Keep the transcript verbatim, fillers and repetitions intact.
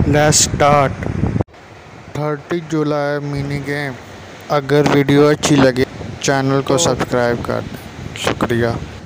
Let's start. Thirty July mini game. अगर video अच्छी लगे चैनल को सब्सक्राइब कर दें। शुक्रिया।